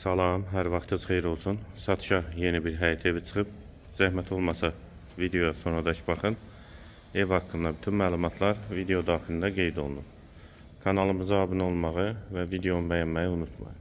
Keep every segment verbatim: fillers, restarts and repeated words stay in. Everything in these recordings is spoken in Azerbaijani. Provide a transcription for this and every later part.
Salam, hər vaxtınız xeyir olsun. Satışa yeni bir həyət evi çıxıb. Zəhmət olmasa videoya sonradakı baxın. Ev haqqında bütün məlumatlar video daxilində qeyd olunub. Kanalımıza abunə olmağı və videomu bəyənməyi unutmayın.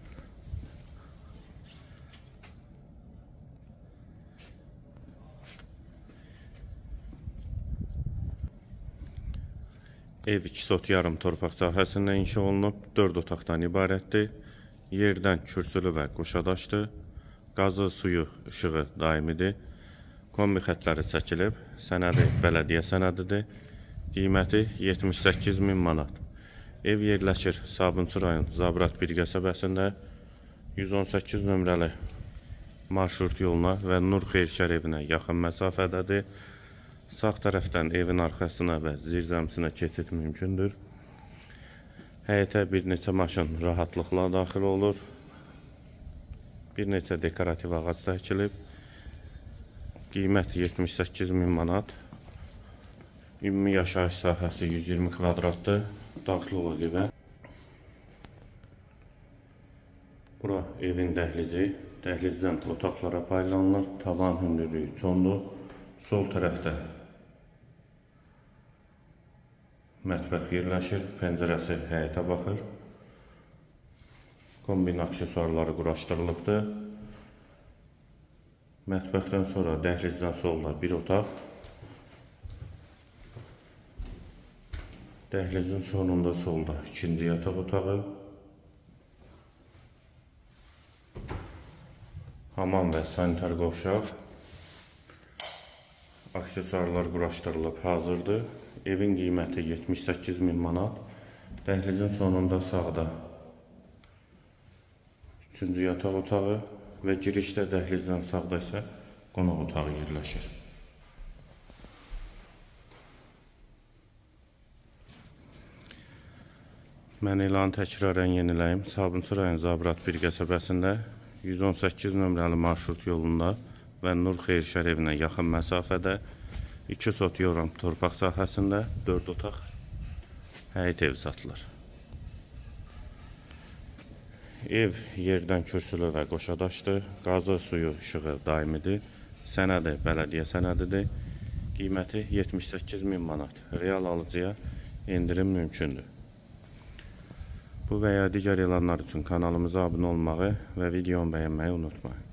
Ev iki sot yarım torpaq sahəsində inşa olunub, dörd otaqdan ibarətdir. Yerdən kürsülü və qoşadaşdır. Qazı, suyu, işığı daimidir. Kombi xətləri çəkilib. Sənədi bələdiyyə sənədidir. Qiyməti yetmiş səkkiz min manat. Ev yerləşir Sabunçu rayon Zabrat bir qəsəbəsində yüz on səkkiz nömrəli marşrut yoluna və Nur Xeyirşər evinə yaxın məsafədədir. Sağ tərəfdən evin arxasına və zirzəmisinə keçid mümkündür. Həyətə bir neçə maşın rahatlıqla daxil olur. Bir neçə dekorativ ağac təkilib. Qiymət yetmiş səkkiz min manat. Ümumi yaşayış sahəsi yüz iyirmi kvadratdır. Daxil olaq evə. Bura evin dəhlizi. Dəhlizdən otaqlara paylanılır. Tavan hündürlüyü çoxdur. Sol tərəfdə mətbəx yerləşir, pəncərəsi həyətə baxır. Kombin aksesuarları quraşdırılıbdır. Mətbəxdən sonra dəhlizdən solda bir otaq. Dəhlizin sonunda solda ikinci yataq otağı. Hamam və sanitar qovşaq. Aksesuarlar quraşdırılıb hazırdır. Evin qiyməti yetmiş səkkiz min manat. Dəhlizin sonunda sağda üçüncü yataq otağı və girişdə dəhlizdən sağda isə qonaq otağı yerləşir. Mən elanı təkrarən yeniləyim. Sabunçu rayon Zabrat bir qəsəbəsində yüz on səkkiz nömrəli marşrut yolunda və Nur Xeyirşər evinə yaxın məsafədə iki sot yarım torpaq sahəsində dörd otaq həyət evi satılır. Ev yerdən kürsülü və qoşadaşdır. Qazı, suyu, işığı daimidir. Sənədi bələdiyyə sənədidir. Qiyməti yetmiş səkkiz min manat. Real alıcıya endirim mümkündür. Bu və ya digər elanlar üçün kanalımıza abunə olmağı və videomu bəyənməyi unutmayın.